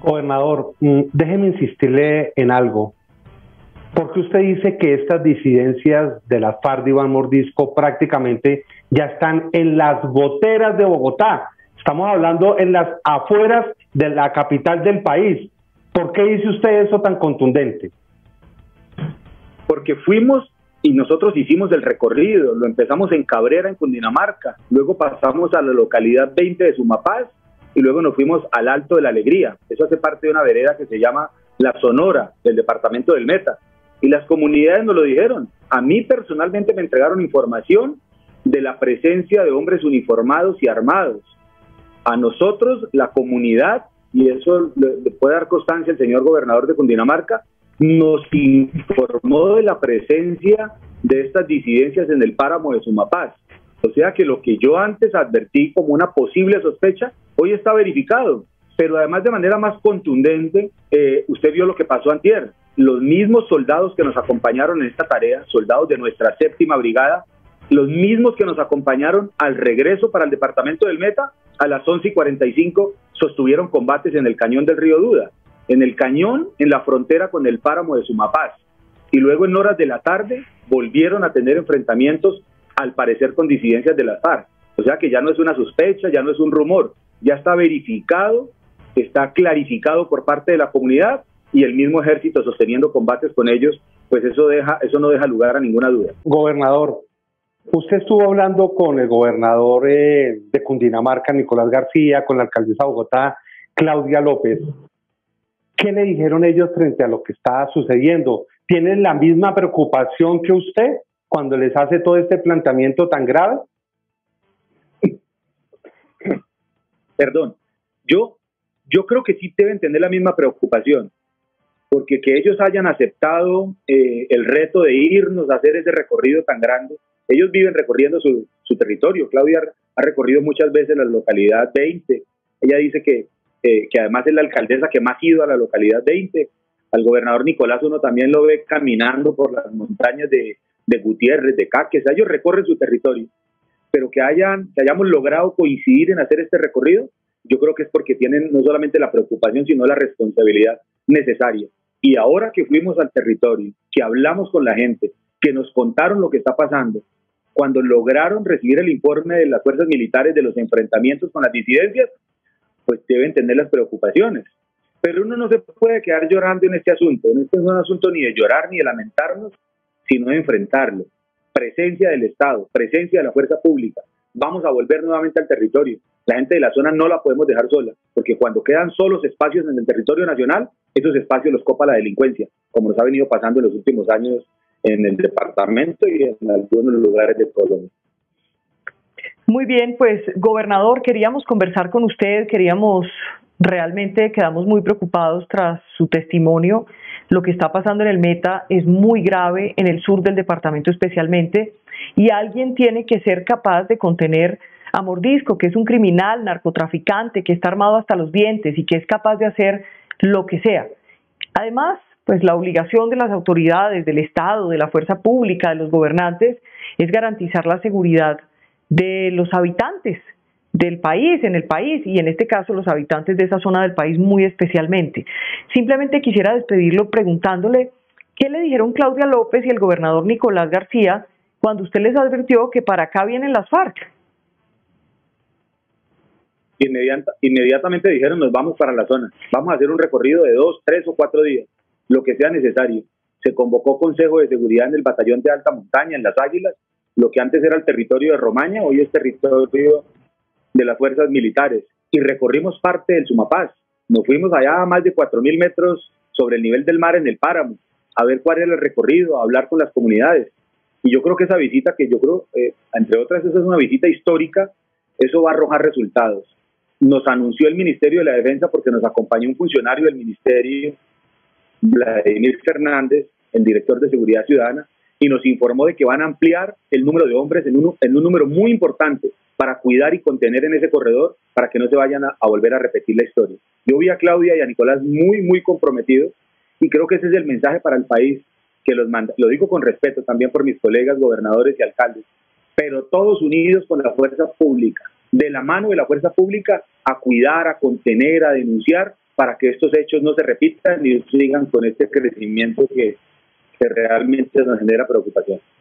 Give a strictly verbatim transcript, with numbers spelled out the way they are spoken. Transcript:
Gobernador, mm, déjeme insistirle en algo. ¿Por qué usted dice que estas disidencias de las FARC de Iván Mordisco prácticamente ya están en las goteras de Bogotá? Estamos hablando en las afueras de la capital del país. ¿Por qué dice usted eso tan contundente? Porque fuimos y nosotros hicimos el recorrido. Lo empezamos en Cabrera, en Cundinamarca. Luego pasamos a la localidad veinte de Sumapaz y luego nos fuimos al Alto de la Alegría. Eso hace parte de una vereda que se llama La Sonora, del departamento del Meta. Y las comunidades nos lo dijeron. A mí personalmente me entregaron información de la presencia de hombres uniformados y armados. A nosotros, la comunidad, y eso le puede dar constancia el señor gobernador de Cundinamarca, nos informó de la presencia de estas disidencias en el páramo de Sumapaz. O sea que lo que yo antes advertí como una posible sospecha, hoy está verificado. Pero además de manera más contundente, eh, usted vio lo que pasó antier. Los mismos soldados que nos acompañaron en esta tarea, soldados de nuestra séptima brigada, los mismos que nos acompañaron al regreso para el departamento del Meta, a las once y cuarenta y cinco sostuvieron combates en el cañón del río Duda, en el cañón en la frontera con el páramo de Sumapaz, y luego en horas de la tarde volvieron a tener enfrentamientos, al parecer con disidencias de las FARC. O sea que ya no es una sospecha, ya no es un rumor, ya está verificado, está clarificado por parte de la comunidad, y el mismo ejército sosteniendo combates con ellos, pues eso deja, eso no deja lugar a ninguna duda. Gobernador, usted estuvo hablando con el gobernador eh, de Cundinamarca, Nicolás García, con la alcaldesa de Bogotá, Claudia López. ¿Qué le dijeron ellos frente a lo que está sucediendo? ¿Tienen la misma preocupación que usted cuando les hace todo este planteamiento tan grave? Perdón, yo, yo creo que sí deben tener la misma preocupación, porque que ellos hayan aceptado eh, el reto de irnos a hacer ese recorrido tan grande. Ellos viven recorriendo su, su territorio. Claudia ha recorrido muchas veces la localidad veinte. Ella dice que, eh, que además es la alcaldesa que más ha ido a la localidad veinte. Al gobernador Nicolás uno también lo ve caminando por las montañas de, de Gutiérrez, de Caques. Ellos recorren su territorio. Pero que, hayan, que hayamos logrado coincidir en hacer este recorrido, yo creo que es porque tienen no solamente la preocupación, sino la responsabilidad necesaria. Y ahora que fuimos al territorio, que hablamos con la gente, que nos contaron lo que está pasando, cuando lograron recibir el informe de las fuerzas militares de los enfrentamientos con las disidencias, pues deben tener las preocupaciones. Pero uno no se puede quedar llorando en este asunto. Este no es un asunto ni de llorar ni de lamentarnos, sino de enfrentarlo. Presencia del Estado, presencia de la fuerza pública. Vamos a volver nuevamente al territorio. La gente de la zona no la podemos dejar sola, porque cuando quedan solos espacios en el territorio nacional, esos espacios los copa la delincuencia, como nos ha venido pasando en los últimos años en el departamento y en algunos lugares de Colombia. Muy bien, pues gobernador, queríamos conversar con usted, queríamos, realmente quedamos muy preocupados tras su testimonio. Lo que está pasando en el Meta es muy grave, en el sur del departamento especialmente, y alguien tiene que ser capaz de contener a Mordisco, que es un criminal, narcotraficante, que está armado hasta los dientes y que es capaz de hacer lo que sea. Además, pues la obligación de las autoridades, del Estado, de la fuerza pública, de los gobernantes, es garantizar la seguridad de los habitantes del país, en el país, y en este caso los habitantes de esa zona del país muy especialmente. Simplemente quisiera despedirlo preguntándole qué le dijeron Claudia López y el gobernador Nicolás García cuando usted les advirtió que para acá vienen las FARC. Inmediata, inmediatamente dijeron, nos vamos para la zona, vamos a hacer un recorrido de dos, tres o cuatro días, lo que sea necesario. Se convocó Consejo de Seguridad en el batallón de alta montaña, en Las Águilas, lo que antes era el territorio de Romaña, hoy es territorio de las fuerzas militares, y recorrimos parte del Sumapaz. Nos fuimos allá a más de cuatro mil metros sobre el nivel del mar en el páramo, a ver cuál era el recorrido, a hablar con las comunidades. Y yo creo que esa visita, que yo creo, eh, entre otras, esa es una visita histórica, eso va a arrojar resultados. Nos anunció el Ministerio de la Defensa, porque nos acompañó un funcionario del Ministerio, Vladimir Fernández, el director de Seguridad Ciudadana, y nos informó de que van a ampliar el número de hombres en un, en un número muy importante para cuidar y contener en ese corredor, para que no se vayan a, a volver a repetir la historia. Yo vi a Claudia y a Nicolás muy, muy comprometidos, y creo que ese es el mensaje para el país, que los manda, lo digo con respeto también por mis colegas gobernadores y alcaldes, pero todos unidos con la fuerza pública, de la mano de la fuerza pública, a cuidar, a contener, a denunciar, para que estos hechos no se repitan y sigan con este crecimiento que, que realmente nos genera preocupación.